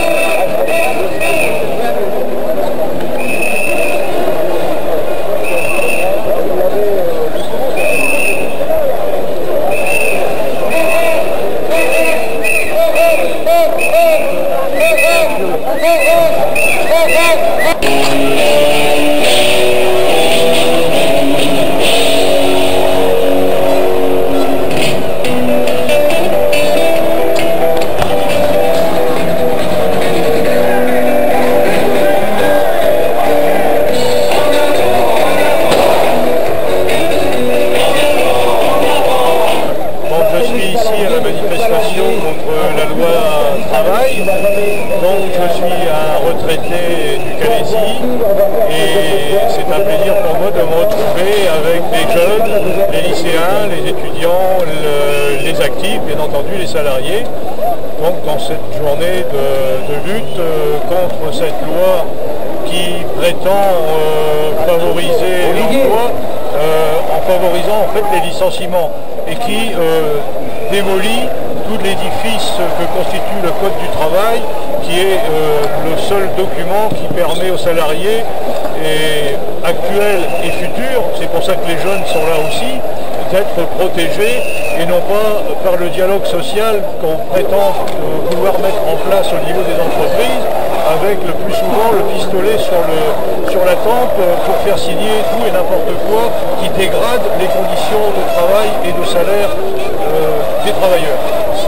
Donc je suis un retraité du Calaisis et c'est un plaisir pour moi de me retrouver avec les jeunes, les lycéens, les étudiants, les actifs, bien entendu les salariés. Donc dans cette journée de lutte contre cette loi qui prétend favoriser l'emploi en favorisant en fait les licenciements et qui démolit tout l'édifice que constitue le Code du travail, qui est le seul document qui permet aux salariés, actuels et futurs, c'est pour ça que les jeunes sont là aussi, d'être protégés et non pas par le dialogue social qu'on prétend vouloir mettre en place au niveau des entreprises, avec le plus souvent le pistolet sur la tempe pour faire signer tout et n'importe quoi qui dégrade les conditions de travail et de salaire des travailleurs.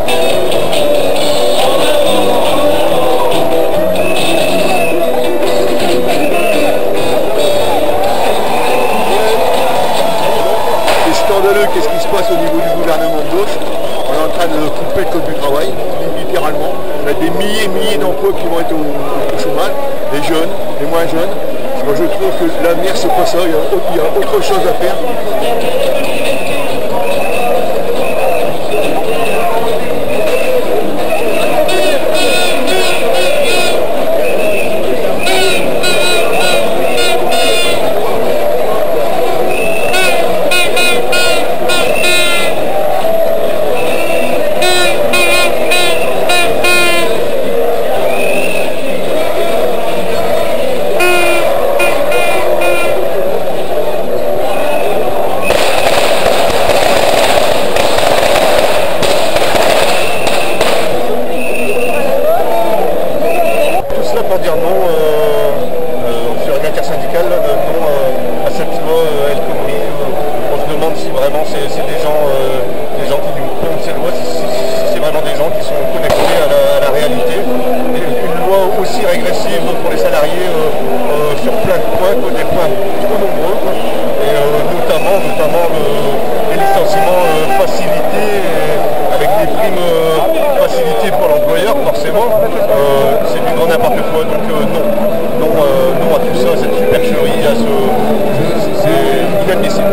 C'est scandaleux, qu'est-ce qui se passe au niveau du gouvernement de gauche? On est en train de couper le code du travail, littéralement. On a des milliers et milliers d'emplois qui vont être au chômage, les jeunes, les moins jeunes. Moi je trouve que l'avenir c'est pas ça, il y a autre chose à faire. Pour dire non sur la intersyndicale, non à cette loi El Khomri. On se demande si vraiment c'est des gens qui nous pondent ces lois, si c'est vraiment des gens qui sont connectés à la réalité. Et une loi aussi régressive pour les salariés sur plein de points, des points trop nombreux, et notamment les licenciements facilités avec des primes facilitées pour l'employeur, forcément. C'est du grand n'importe quoi, donc non à tout ça, cette supercherie, c'est inadmissible.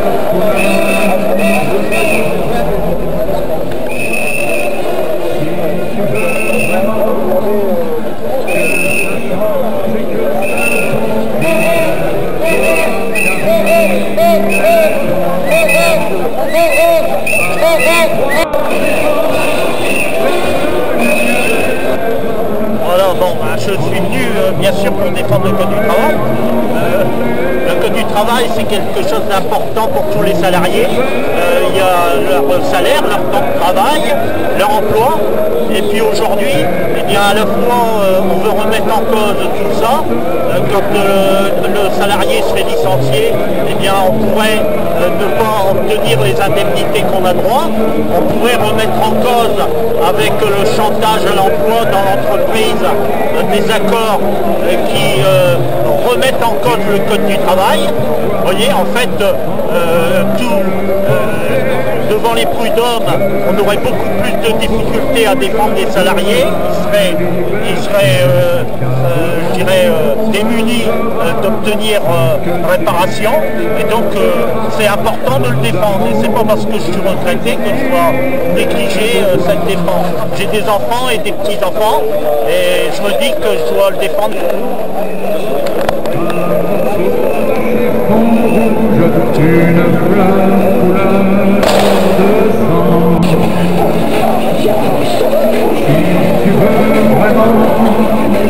Voilà, bon, je suis venu bien sûr pour défendre le Code du travail. Le Code du travail, c'est quelque chose d'important pour tous les salariés. Il y a leur salaire, leur temps de travail, leur emploi. Et puis aujourd'hui, eh bien, à la fois, on veut remettre en cause tout ça. Quand le salarié se fait licencier, eh bien, on pourrait ne pas obtenir les indemnités qu'on a droit. On pourrait remettre en cause, avec le chantage à l'emploi dans l'entreprise, des accords qui remettent en cause le Code du travail. Vous voyez, en fait, devant les prud'hommes, on aurait beaucoup plus de difficultés à défendre les salariés. Ils seraient je dirais, démunis d'obtenir réparation. Et donc, c'est important de le défendre. Et c'est pas parce que je suis retraité que je dois négliger cette défense. J'ai des enfants et des petits-enfants, et je me dis que je dois le défendre. Une flamme couleur de sang. Si tu veux vraiment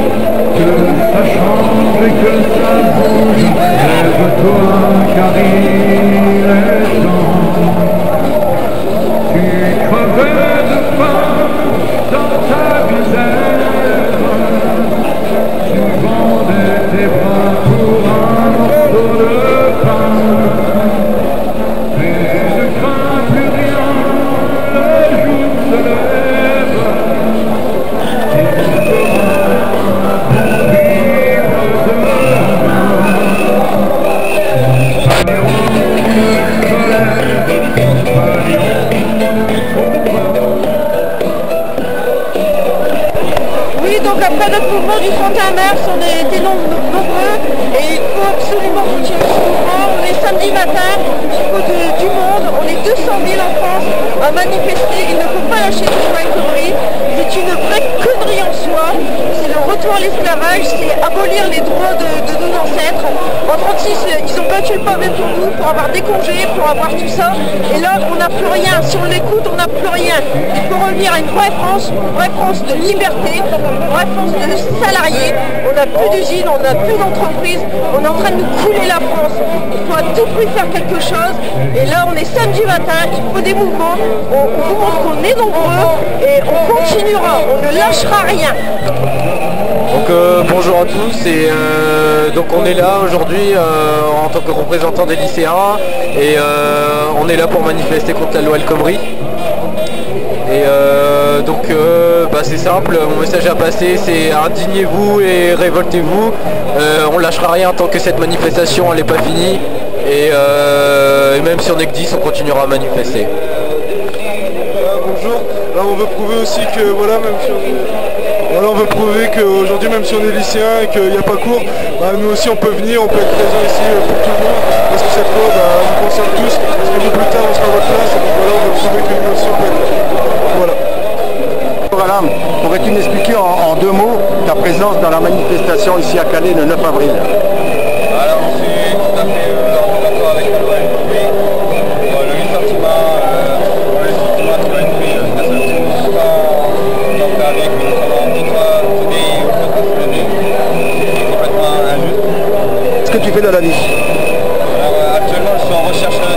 pas notre mouvement du 31 mars, on a été nombreux et il faut absolument continuer ce mouvement. On est samedi matin, il faut du monde, on est 200 000 en France à manifester, il ne faut pas lâcher ce chemin de conneries. C'est une vraie connerie en soi, c'est le retour à l'esclavage, c'est abolir les droits de nos ancêtres. En 1936, ils ont battu le pavé pour nous, pour avoir des congés, pour avoir tout ça, et là on n'a plus rien, si on l'écoute on n'a plus rien. Il faut revenir à une vraie France de liberté, une vraie France de salariés. On n'a plus d'usines, on n'a plus d'entreprises, on est en train de nous couler la France. Il faut à tout prix faire quelque chose, et là on est samedi matin, il faut des mouvements, on vous montre qu'on est nombreux, et on continuera, on ne lâchera rien. Donc bonjour à tous, et donc on est là aujourd'hui en tant que représentant des lycéens, et on est là pour manifester contre la loi El Khomri. Et donc c'est simple, mon message à passer c'est indignez-vous et révoltez-vous, on lâchera rien tant que cette manifestation elle n'est pas finie, et même si on est que 10 on continuera à manifester. Bonjour, là on veut prouver aussi que voilà, même si on veut prouver qu'aujourd'hui même si on est lycéen et qu'il n'y a pas cours, nous aussi on peut venir, on peut être présent ici pour tout le monde, parce que cette loi nous concerne tous, parce que nous plus tard on sera à votre place, et donc voilà on veut prouver que nous aussi on peut être là. Voilà. Alain, pourrais-tu nous expliquer en 2 mots ta présence dans la manifestation ici à Calais le 9 avril? Alors je suis tout à fait en accord avec la loi El Khomri. Le licenciement qui va être pris, ça ne se pas avec Qu'est-ce que tu fais dans la vie? Alors actuellement je suis en recherche